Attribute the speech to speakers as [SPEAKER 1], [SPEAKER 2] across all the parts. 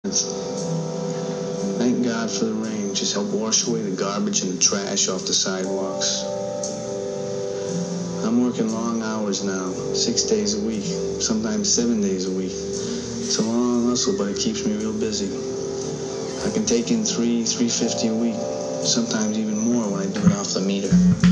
[SPEAKER 1] Thank God for the rain. Just help wash away the garbage and the trash off the sidewalks. I'm working long hours now, 6 days a week, sometimes 7 days a week. It's a long hustle, but it keeps me real busy. I can take in $350 a week, sometimes even more when I do it off the meter.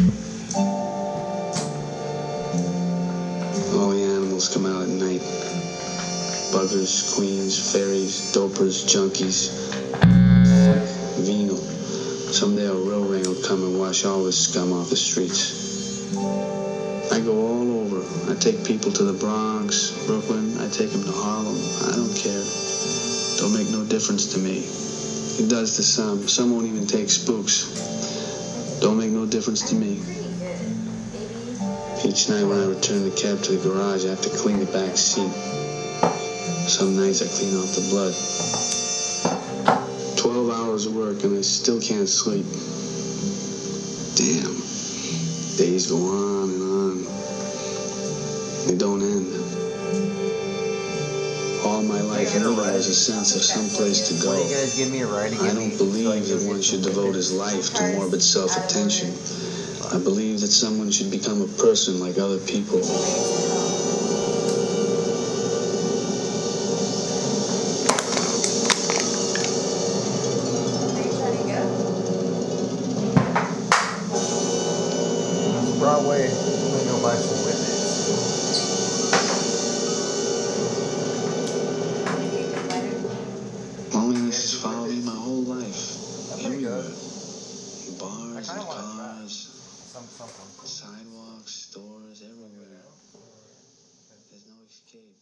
[SPEAKER 1] All the animals come out at night. Buggers, queens, fairies, dopers, junkies, venal. Someday a rail rain will come and wash all this scum off the streets. I go all over. I take people to the Bronx, Brooklyn. I take them to Harlem. I don't care. Don't make no difference to me. It does to some. Some won't even take spooks. Don't make no difference to me. Each night when I return the cab to the garage, I have to clean the back seat. Some nights I clean off the blood. 12 hours of work and I still can't sleep. Damn. Days go on and on. They don't end. All my life I knew there was a sense of some place to go. I don't believe that one should devote his life to morbid self-attention. I believe that someone should become a person like other people.
[SPEAKER 2] Broadway, I'm gonna go buy some Whippets.
[SPEAKER 1] Loneliness has followed me my whole life. Everywhere. Bars and cars. Sidewalks, stores, everywhere. There's no escape.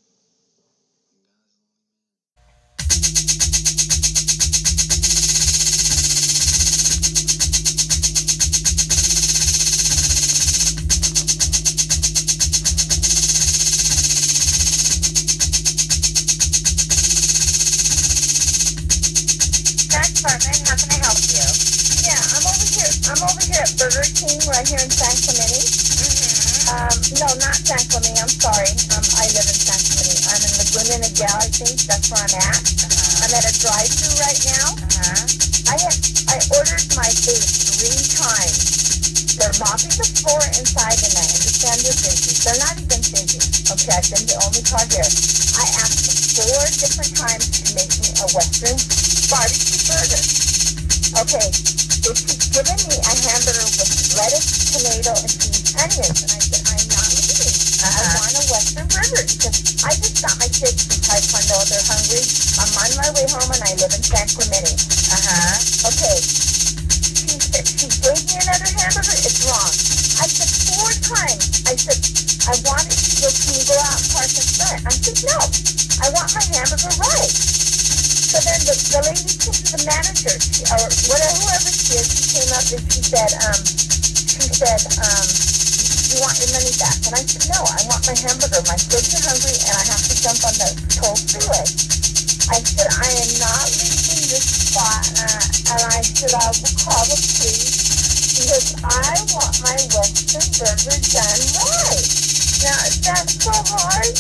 [SPEAKER 3] I'm over here at Burger King right here in San Clemente. No, not San Clemente. I'm sorry. I live in San Clemente. I'm in Laguna Niguel, I think. That's where I'm at. I'm at a drive-thru right now. I ordered my food 3 times. They're mopping the floor inside, and I understand they're busy. They're not even busy. Okay, I've been the only car here. I asked them 4 different times to make me a Western barbecue burger. Okay. They keep giving me a hamburger with lettuce, tomato, and cheese, onions. And I said, I'm not eating. I want a Western burger because I just got my kids from Taekwondo. They're hungry. I'm on my way home, and I live in San Clemente. Okay. She gave me another hamburger. It's wrong. I said 4 times. I said, I want it. She goes, can you go out and park in front? I said, no. I want my hamburger right. So then the lady came to the manager, or whoever she is, she came up and she said, you want your money back? And I said, no, I want my hamburger. My kids are hungry and I have to jump on the toll freeway. I said, I am not leaving this spot. And I said, I will call the police because I want my Western burger done right. Now, is that so hard?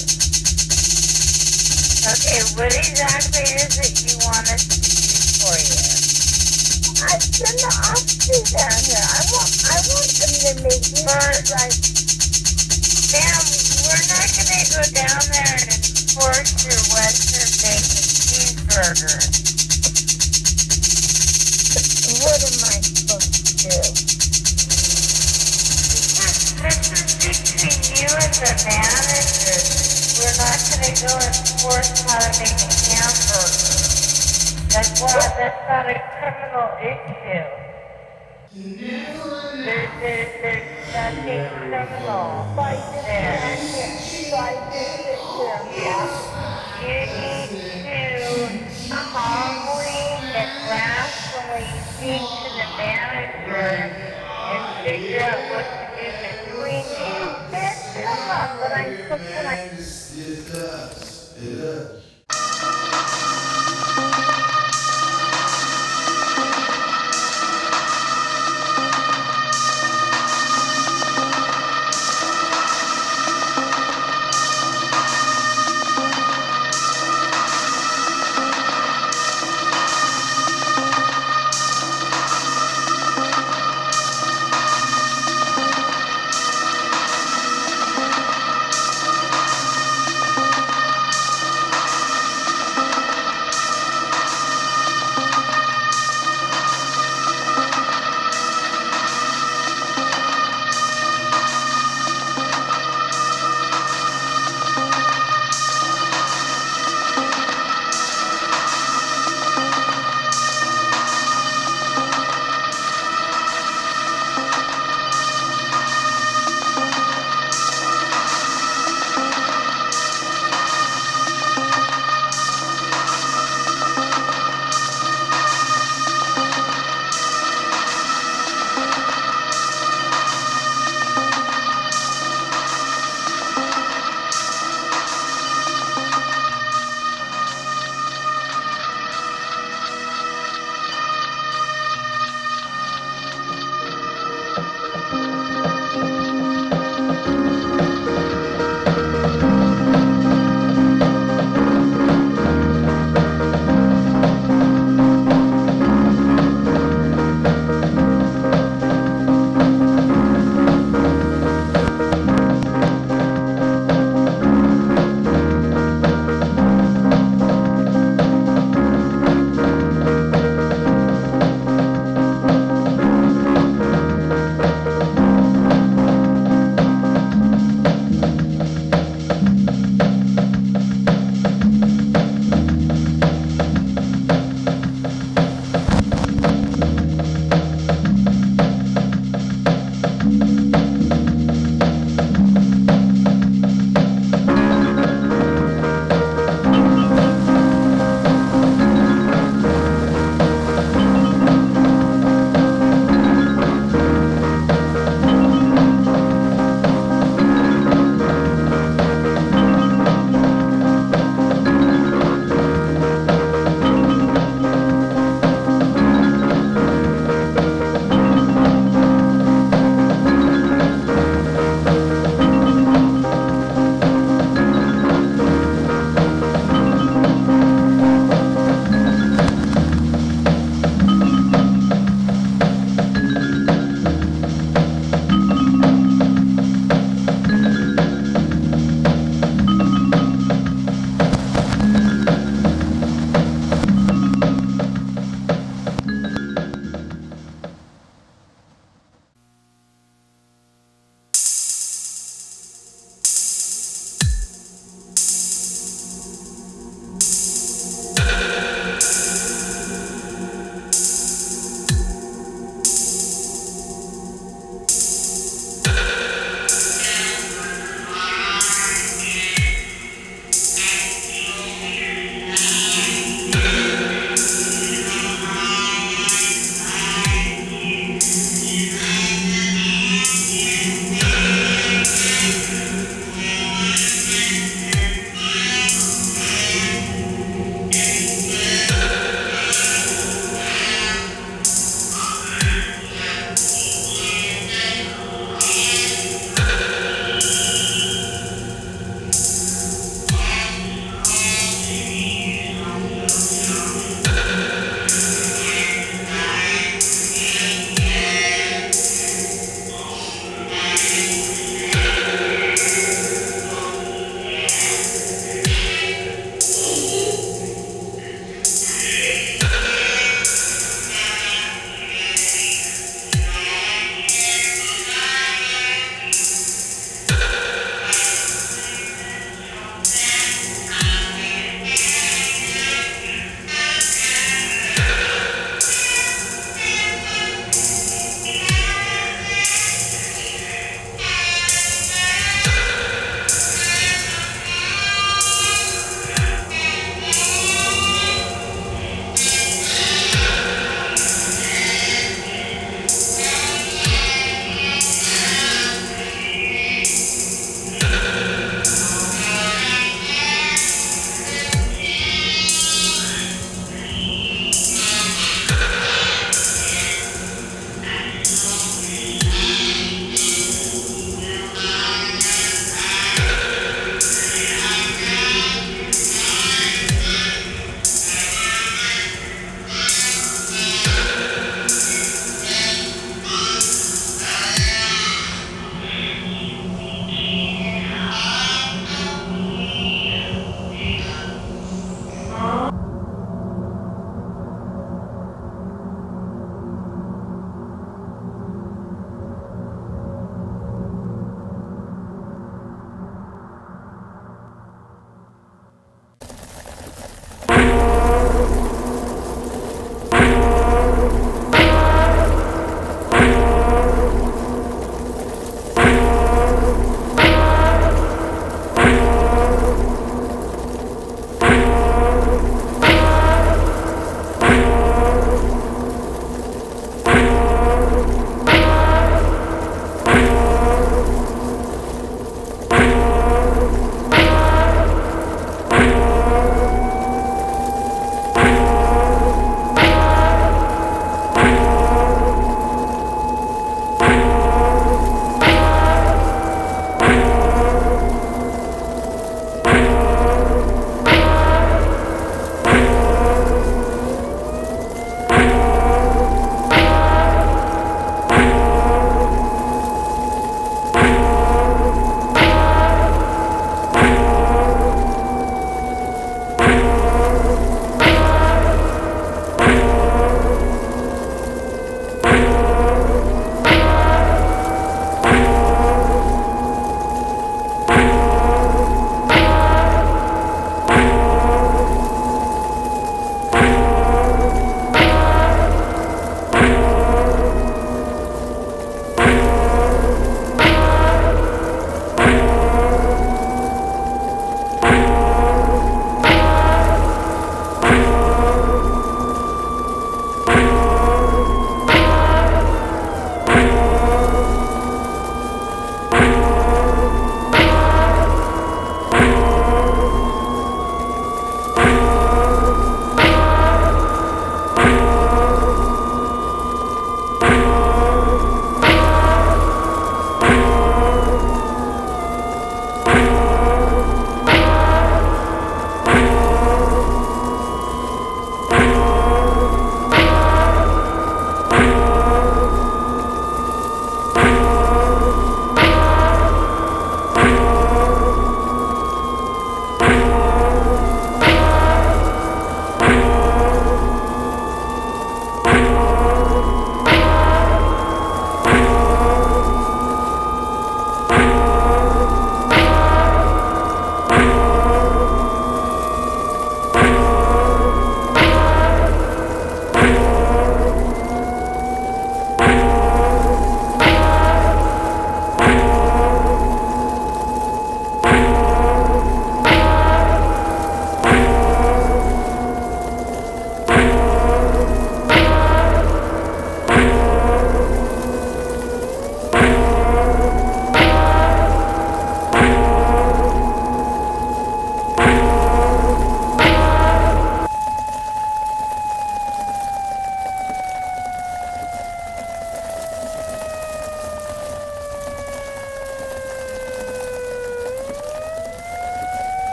[SPEAKER 3] Okay, what exactly is it you want us to do for you? I've been the off-street down here. I want them to make me right. Ma'am, we're not going to go down there and enforce your Western bacon cheeseburger. What am I supposed to do? This is between you and the manager. We're not going to go enforce how to make a hamburger. That's not a criminal issue. There's nothing criminal there. You need to calmly and rationally speak to the manager and figure out what to do between you. Come on, but I'm supposed to
[SPEAKER 4] It does.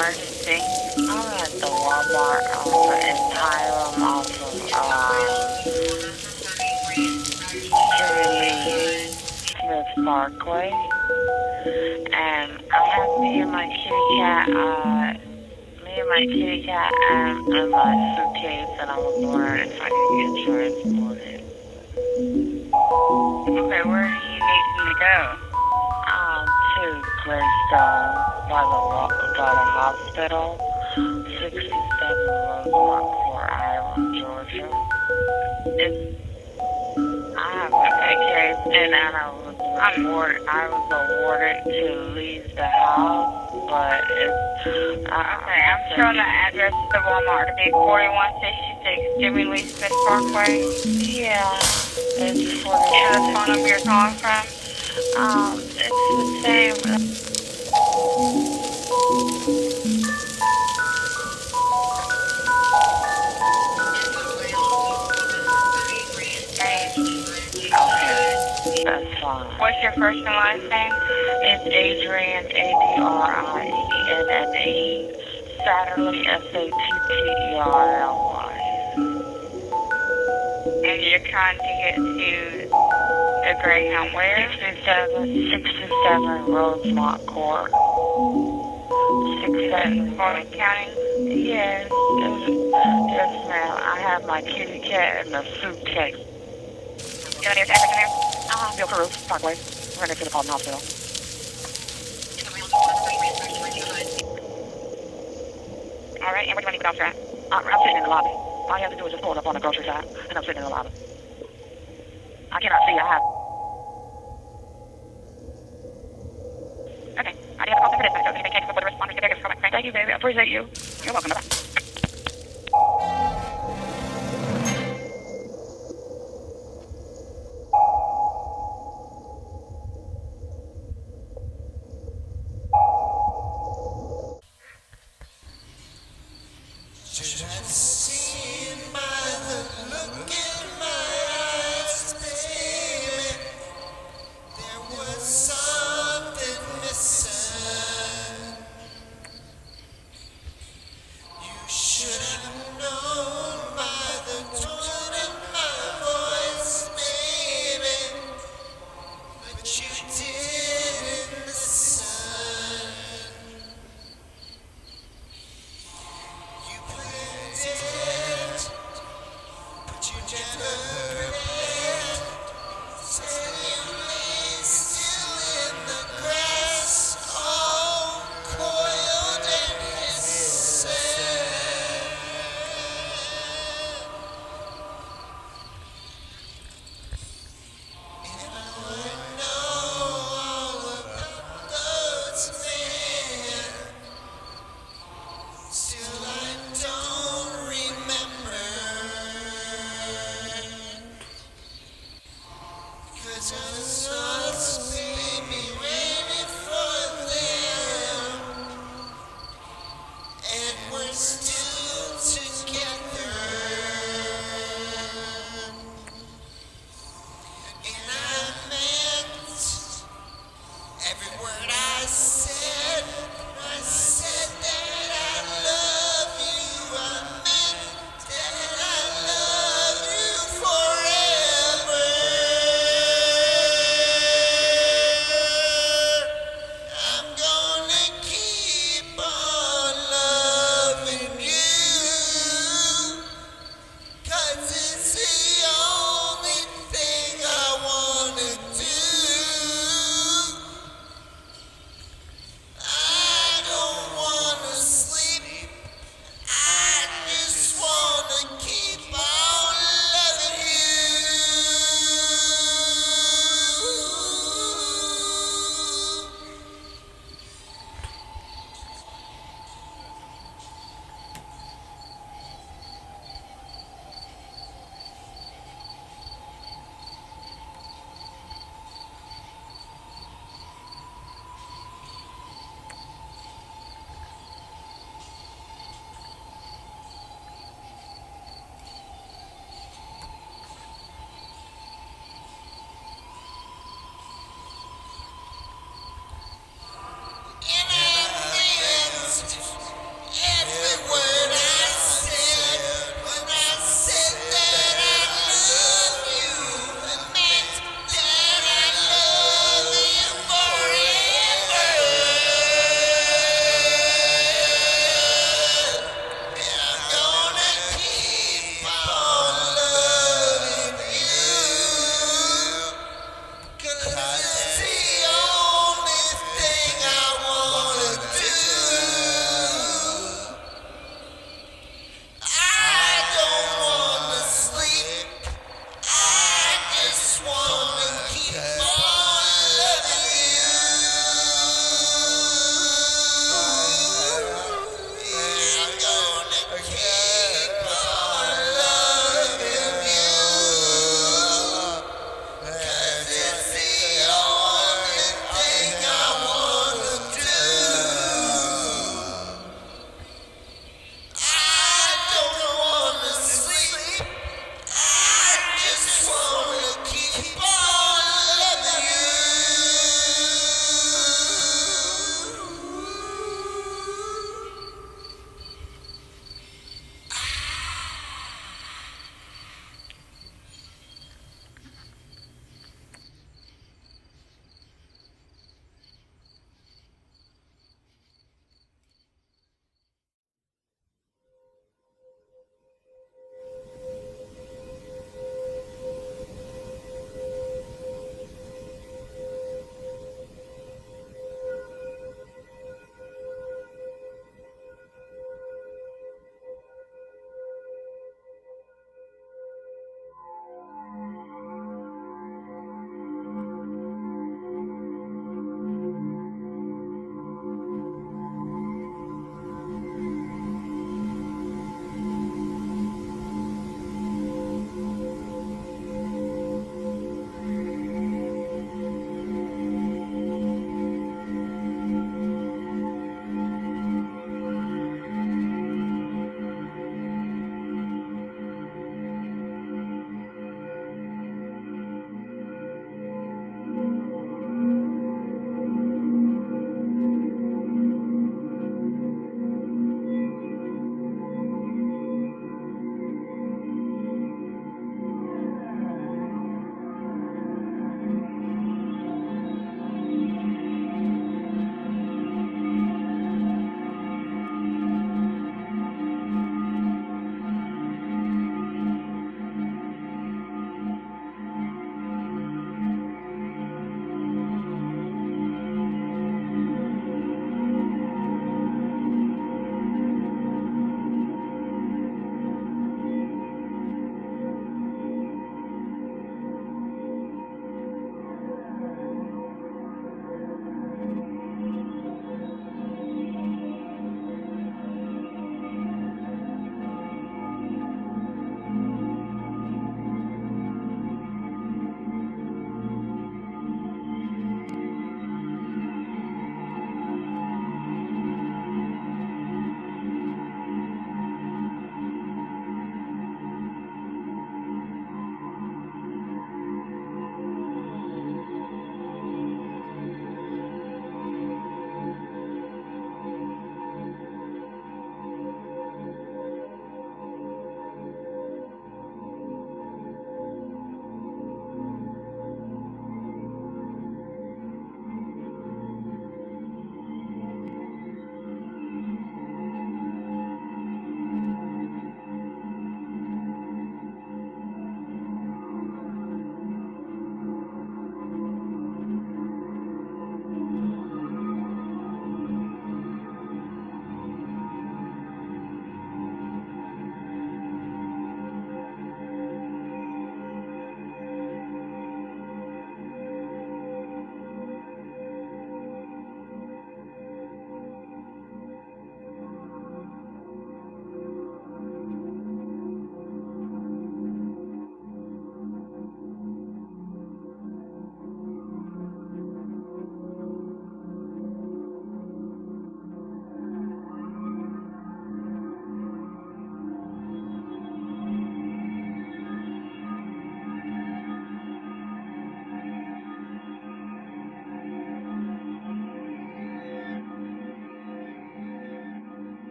[SPEAKER 5] emergency. I'm at the Walmart in Hiram off of Jerry Smith Parkway. And I have me and my kitty cat, in my suitcase, and I was wondering if I could get transported.
[SPEAKER 6] Okay, where do you need him to go?
[SPEAKER 5] To Greystone by the hospital, 67 Rosemont Court, Hiram, Georgia. I have a case, and I was awarded to leave the house, but it's...
[SPEAKER 6] Okay, I'm showing the address of the Walmart to be 4166 Jimmy Lee Smith Parkway.
[SPEAKER 5] Yeah, it's for
[SPEAKER 6] the phone number you're calling from?
[SPEAKER 5] It's the same. Okay, that's fine.
[SPEAKER 6] What's your first and last name?
[SPEAKER 5] It's Adrienne, Adrienne, Satterley, Satterly.
[SPEAKER 6] And you're trying to get to the Greyhound where?
[SPEAKER 5] 67 Rosemont Court. 67
[SPEAKER 6] Fulton County?
[SPEAKER 5] Yes, yes, ma'am. I have my kitty cat in the suitcase.
[SPEAKER 6] You want your address in there?
[SPEAKER 5] Bill Krook, Parkway. We're next to the Fulton Hospital.
[SPEAKER 6] All right, and where do you want to get off at?
[SPEAKER 5] I'm sitting in the lobby. All you have to do is just pull it up on the grocery side, and I'm sitting in the lobby. I cannot see. I have.
[SPEAKER 6] Okay. I do have a call for this. So if anything changes before the responders get there, just call back.
[SPEAKER 5] Thank you, baby. I appreciate you.
[SPEAKER 6] You're welcome. Bye-bye.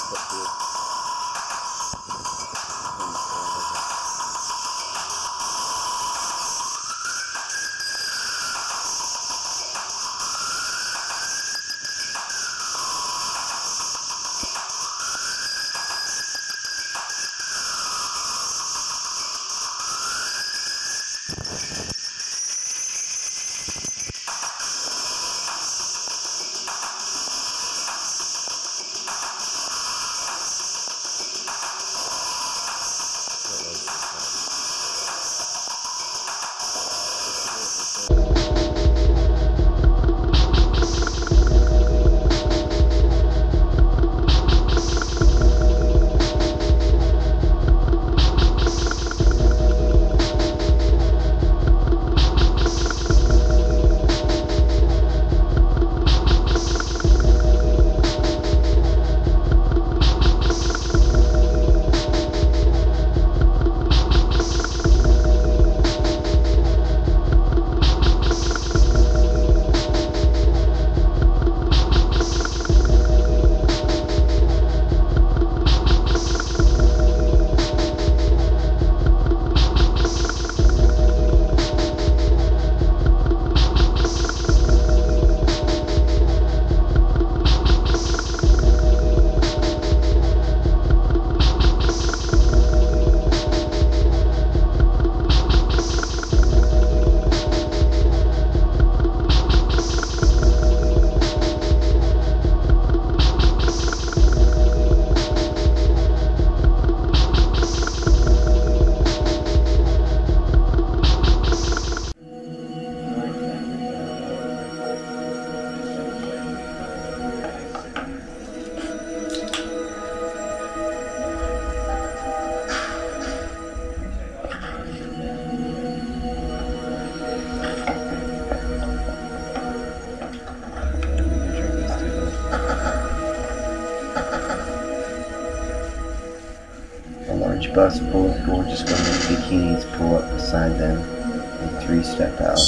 [SPEAKER 7] bus full of gorgeous women in bikinis pull up beside them and three step out.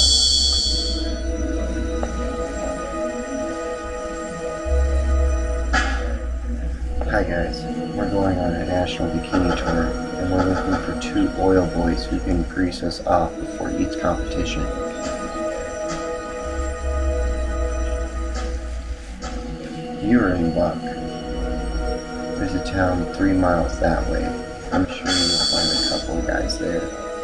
[SPEAKER 7] Hi guys, we're going on a national bikini tour and we're looking for 2 oil boys who can grease us off before each competition. You're in luck. There's a town 3 miles that way. I'm sure you'll find a couple of guys there.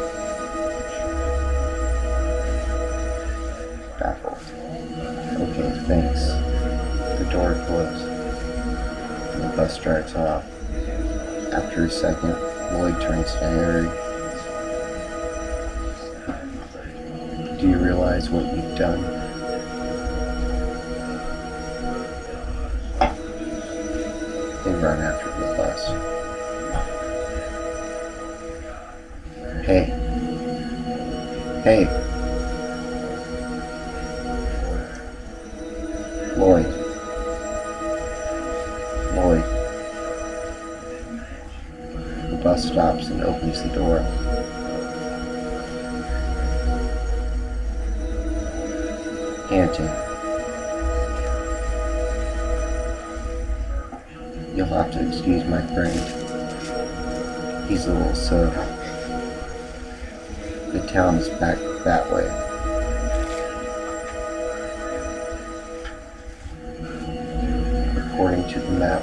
[SPEAKER 7] Baffled. Okay, thanks. The door closed. And the bus drives off. After a second, Lloyd turns to Harry. Do you realize what you've done? They run after the bus. Hey. Hey. Lloyd. Lloyd. The bus stops and opens the door. Panting. You'll have to excuse my friend. He's a little sore. The town is back that way. According to the map,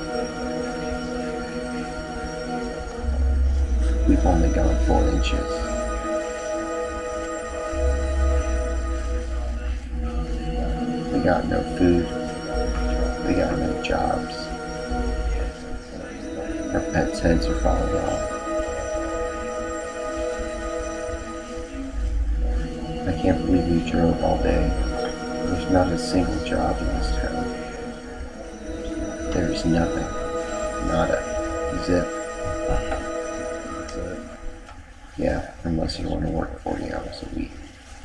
[SPEAKER 7] we've only gone 4 inches. We got no food. We got no jobs. Our pets' heads are falling off. I can't believe we drove all day. There's not a single job in this town. There's nothing. Nada. Zip. Yeah, unless you want to work 40 hours a week.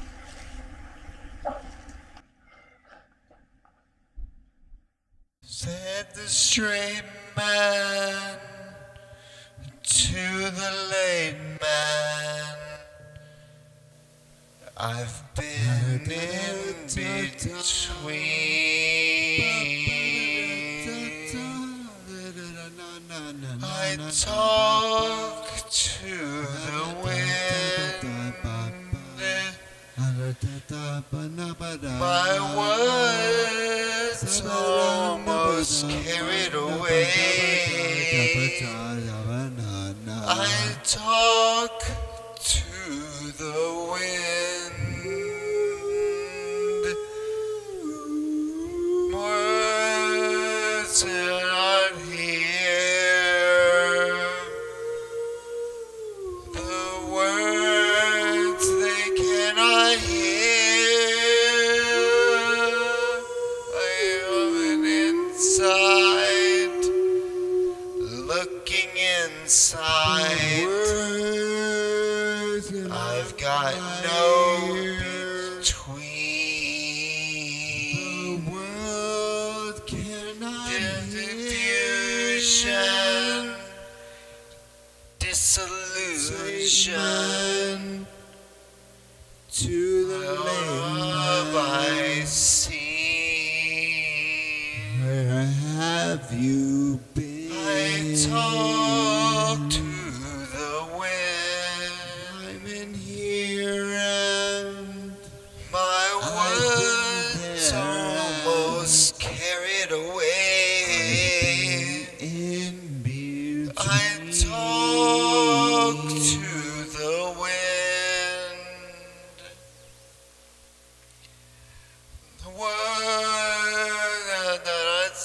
[SPEAKER 8] Said the straight man to the late man, I've been in between. I talk to the wind. My words almost carried away. I talk to the wind. Words cannot hear. The words they cannot hear. I am inside, looking inside. I've got no between. The world cannot diffusion, disillusion to the love I see. Where have you been? I talk to the wind. I'm in here and my words almost carried away. In between. I talk to the wind. The word that I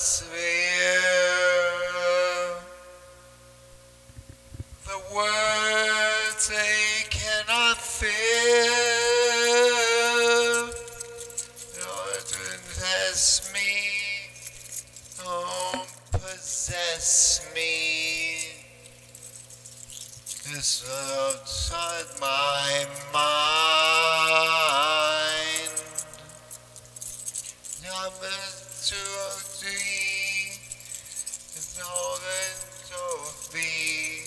[SPEAKER 8] sphere. The words they cannot fear. Don't possess me. Don't possess me. It's outside my mind. Number 2 of 3 is all that of me.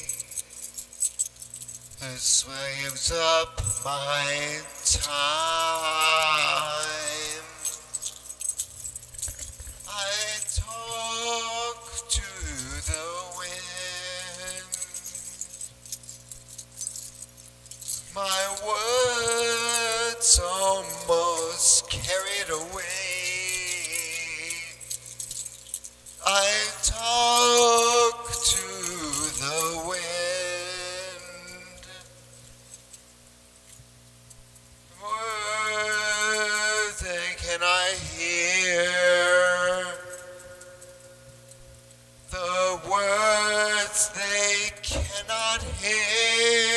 [SPEAKER 8] It sways up my time. I talk to the wind. My words almost carried away. I talk to the wind. Words they cannot hear. The words they cannot hear.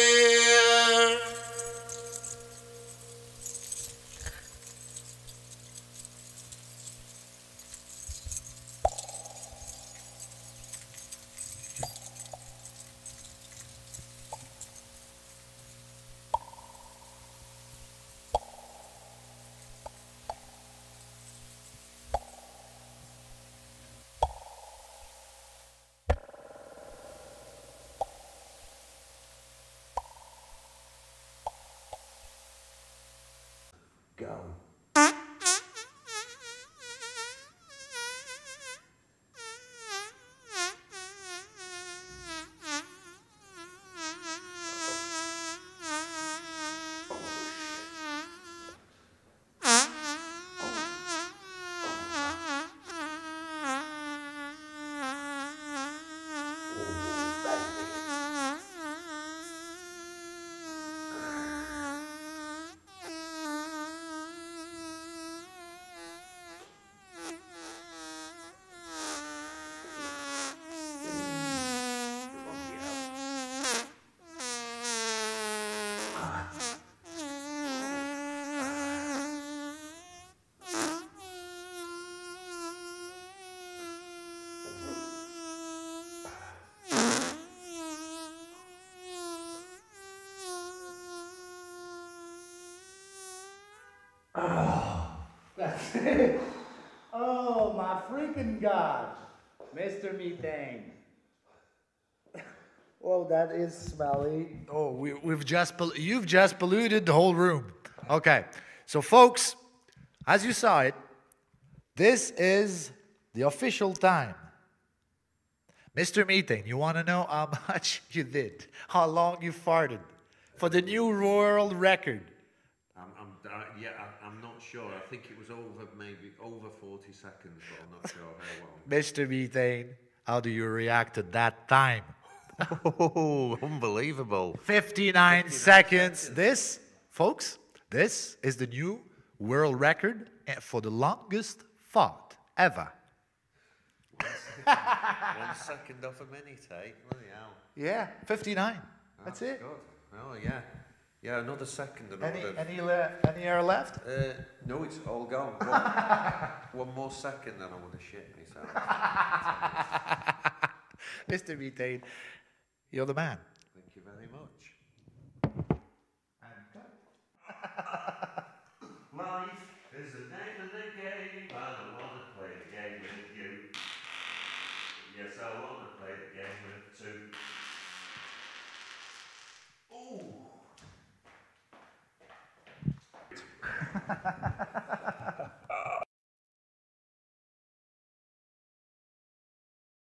[SPEAKER 2] Go. Oh, that's it. Oh, my freaking God. Mr. Methane. Whoa, that is smelly. Oh, you've just polluted the whole room. Okay, so folks, as you saw it, this is the official time. Mr. Methane, you want to know how much you did? How long you farted? For the new world record.
[SPEAKER 9] I'm not sure. I think it was maybe over 40 seconds, but I'm not sure how long.
[SPEAKER 2] Mr. Methane, how do you react to that time?
[SPEAKER 9] Oh, unbelievable.
[SPEAKER 2] 59 seconds. This, folks, this is the new world record for the longest fart ever.
[SPEAKER 9] 1 second off a minute, eh? Bloody hell.
[SPEAKER 2] Yeah, 59. That's it.
[SPEAKER 9] Good. Oh, yeah. Yeah, another second.
[SPEAKER 2] Any air left?
[SPEAKER 9] No, it's all gone. One more second and I want to shit myself.
[SPEAKER 2] Mr. Methane, you're the man.
[SPEAKER 9] Thank you very much. Life is the name of the game, and I want to play the game with you. Yes, I want to play the game with two. Ooh.